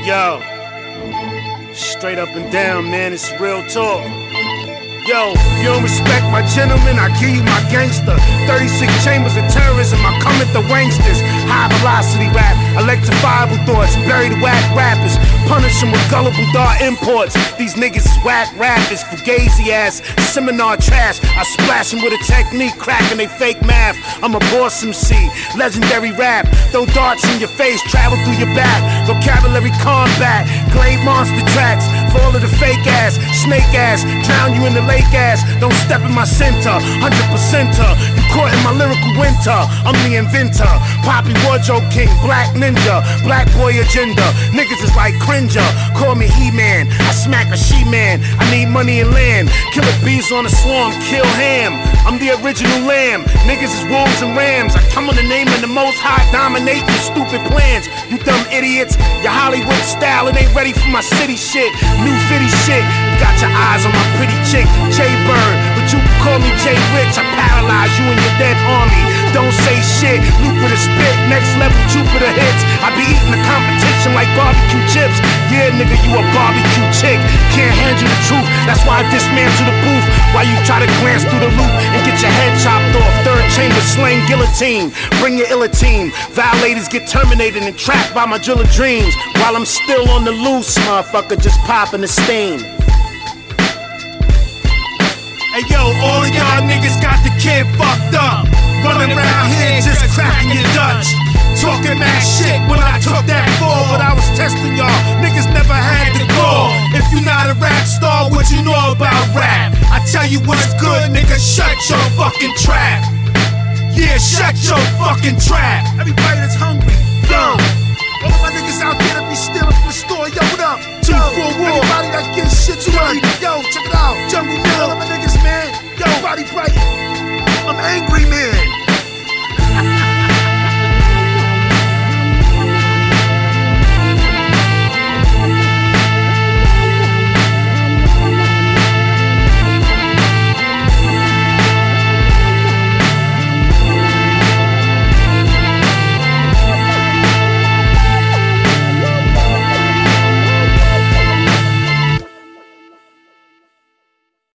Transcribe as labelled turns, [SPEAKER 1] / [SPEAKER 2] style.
[SPEAKER 1] Yo, straight up and down, man, it's real talk. Yo, you don't respect my gentleman, I give you my gangster. 36 chambers of terrorism, I come at the wanksters. High velocity rap, electrifiable thoughts, bury the whack rappers, punish them with gullible dart imports. These niggas is whack rappers, fugazi ass, seminar trash. I splash them with a technique, cracking they fake math. I'm a boss MC, legendary rap. Throw darts in your face, travel through your back. Vocabulary combat, glade monster tracks. For all of the fake ass, snake ass, drown you in the lake ass. Don't step in my center, 100%er. You caught in my lyrical winter. I'm the inventor, Poppy Wardrobe King, Black Ninja, Black Boy Agenda. Niggas is like Cringer, call me He-Man. I smack a she-man, I need money and land. Killer bees on a swarm, kill ham. I'm the original lamb, niggas is wolves and rams. I come on the name of the Most High, dominate your stupid plans. You dumb idiots, your Hollywood style, it ain't ready for my city shit. New fitty shit, got your eyes on my pretty chick, Jay Bird, but you can call me Jay Rich. I paralyze you and your dead army. Don't say shit, Lupiter spit, next level Jupiter hits. I be eating the competition like barbecue chips. Yeah, nigga, you a barbecue chick. Can't handle the truth, that's why I dismantle the booth. While you try to glance through the loop and get your head chopped off. Third chamber slang guillotine, bring your illa team. Violators get terminated and trapped by my driller dreams. While I'm still on the loose, motherfucker, just popping the steam.
[SPEAKER 2] Hey yo, all of y'all niggas got the kid fucked up. Running around here just cracking your Dutch. Talking mad shit when I took that fall, but I was testing y'all, niggas never had the call. If you not a rap star, what you know about rap? I tell you what's good, nigga, shut your fucking trap. Yeah, shut your fucking trap.
[SPEAKER 3] Everybody that's hungry, yo. All of my niggas out there that be stealing from the store, yo, what up?
[SPEAKER 2] Two for war.
[SPEAKER 3] Everybody that gets shit to eat,